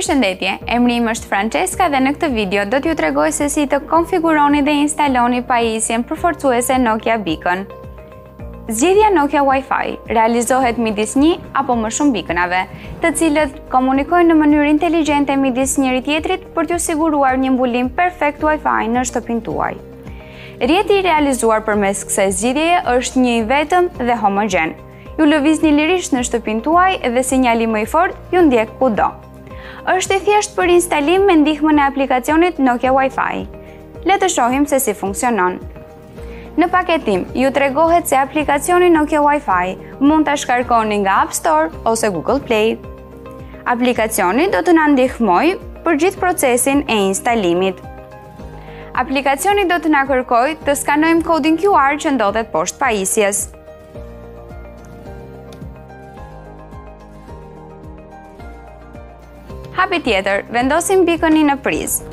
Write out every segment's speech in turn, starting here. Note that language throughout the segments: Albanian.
Përshëndetje, emri im është Francesca dhe në këtë video do t'ju tregoj se si të konfiguroni dhe instaloni pajisjen përforcuese Nokia Beacon. Zgjidhja Nokia Wi-Fi realizohet midis një apo më shumë beaconave, të cilët komunikojnë në mënyrë inteligjente midis njëri tjetrit për t'ju siguruar një mbulim perfekt Wi-Fi në shtëpinë tuaj. Rjeti i realizuar përmes kësaj zgjidhjeje është një i vetëm dhe homogen. Ju lëvizni lirisht në shtëpinë tuaj dhe sinjali më i fortë ju ndjek kudo. Është i thjeshtë për instalim me ndihmën e aplikacionit Nokia Wi-Fi. Le të shohim se si funksionon. Në paketim, ju tregohet se aplikacioni Nokia Wi-Fi mund ta shkarkoni nga App Store ose Google Play. Aplikacioni do të na ndihmojë për gjithë procesin e instalimit. Aplikacioni do të na kërkojë të skanojmë kodin QR që ndodhet poshtë pajisjes. Hapi tjetër, vendosim beaconin në prizë.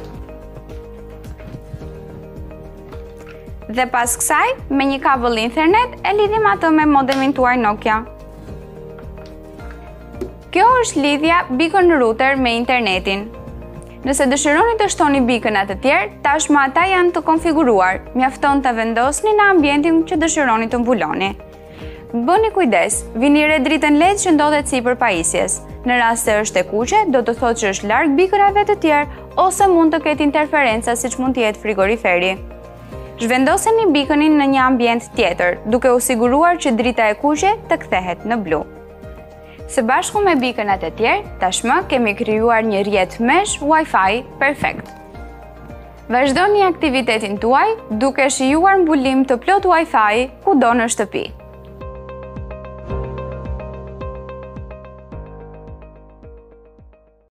Dhe pas kësaj, me një kabël internet, e lidhim atë me modemin tuaj Nokia. Kjo është lidhja Beacon router me internetin. Nëse dëshironi të shtoni beaconat të tjerë, tashmë ata janë të konfiguruar, mjafton të vendosni në ambientin që dëshironi të mbuloni. Bëni kujdes, vini re dritën LED që ndodhet sipër pajisjes. Në rast se është e kuqe, do të thotë që është larg beaconave të tjerë ose mund të ketë interferenca siç mund të jetë frigoriferi. Zhvendoseni beaconin në një ambient tjetër, duke u siguruar që drita e kuqe të kthehet në blu. Së bashku me beaconat e tjerë, tashmë kemi krijuar një rrjet mesh Wi-Fi perfekt. Vazhdoni aktivitetin tuaj duke shijuar mbulim të plot Wi-Fi kudo në shtëpi.